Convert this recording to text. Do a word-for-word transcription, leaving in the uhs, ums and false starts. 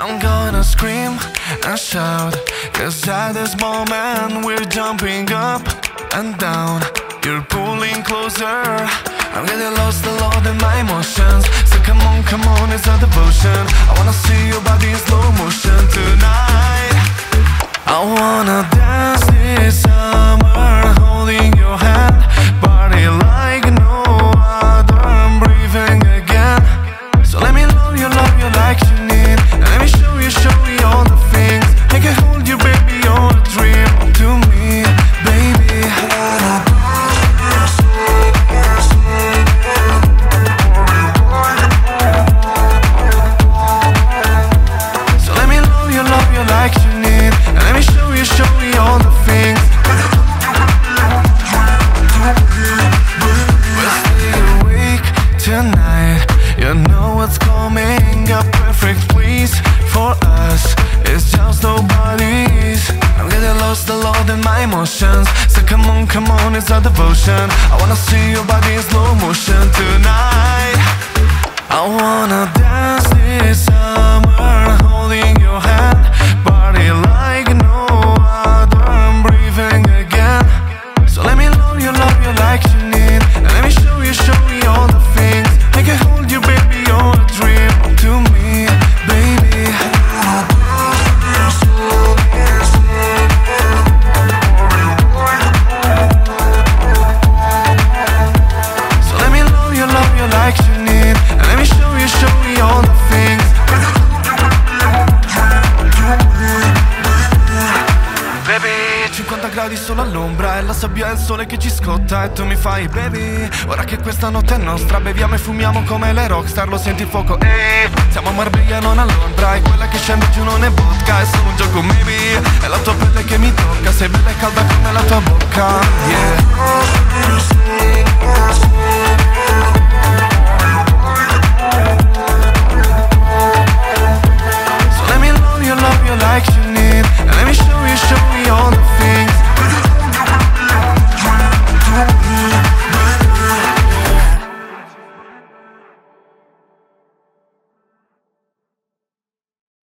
I'm gonna scream and shout, 'cause at this moment we're jumping up and down. You're pulling closer, I'm getting lost alone in my emotions. So come on, come on, it's a devotion. I wanna see your body in slow motion tonight. I wanna dance this summer, holding your hand, party like no other, I'm breathing again. So let me love you, love you like you need, and let me show you, show you all the things. I can hold you, baby, you're a dream to me, baby. So let me love you, love you like you need, and let me show you, show you all the things. We'll stay awake tonight, you know what's coming, a perfect place for us. It's just nobody's. I'm getting lost alone in my emotions. So come on, come on, it's a devotion. I wanna see your body in slow motion tonight. I wanna dance this summer, holding your hand, party like no other, I'm breathing again. So let me love you, love you like you need, and let me show you, show you all the things. I can hold you, baby, you're a dream to me, baby. So let me love you, love you like you need, and let me show you, show you all the things. Baby, cinquanta gradi solo all'ombra, e la sabbia è il sole che ci scotta, e tu mi fai baby. Ora che questa notte è nostra, beviamo e fumiamo come le rockstar, lo senti il fuoco, ehi. Siamo a Marbella, non a Londra, e quella che scende giù non è vodka, è solo un gioco maybe. È la tua pelle che mi tocca, sei bella e calda come la tua bocca, yeah.